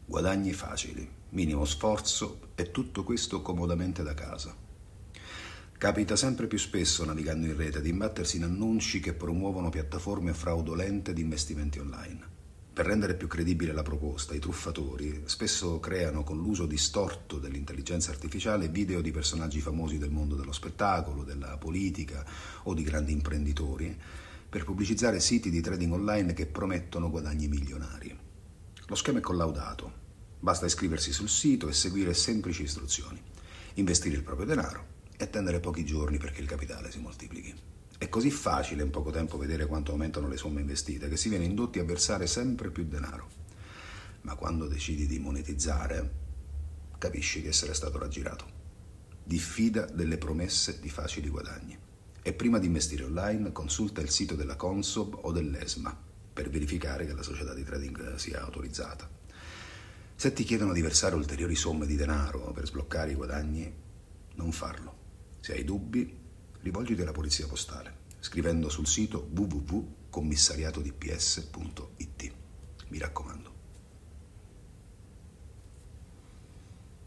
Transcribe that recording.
Guadagni facili, minimo sforzo e tutto questo comodamente da casa. Capita sempre più spesso, navigando in rete, di imbattersi in annunci che promuovono piattaforme fraudolente di investimenti online. Per rendere più credibile la proposta, i truffatori spesso creano con l'uso distorto dell'intelligenza artificiale video di personaggi famosi del mondo dello spettacolo, della politica o di grandi imprenditori per pubblicizzare siti di trading online che promettono guadagni milionari. Lo schema è collaudato, basta iscriversi sul sito e seguire semplici istruzioni, investire il proprio denaro e attendere pochi giorni perché il capitale si moltiplichi. È così facile in poco tempo vedere quanto aumentano le somme investite che si viene indotti a versare sempre più denaro. Ma quando decidi di monetizzare, capisci di essere stato raggirato. Diffida delle promesse di facili guadagni. E prima di investire online, consulta il sito della Consob o dell'ESMA per verificare che la società di trading sia autorizzata. Se ti chiedono di versare ulteriori somme di denaro per sbloccare i guadagni, non farlo. Se hai dubbi, rivolgiti alla polizia postale, scrivendo sul sito www.commissariatodps.it. Mi raccomando.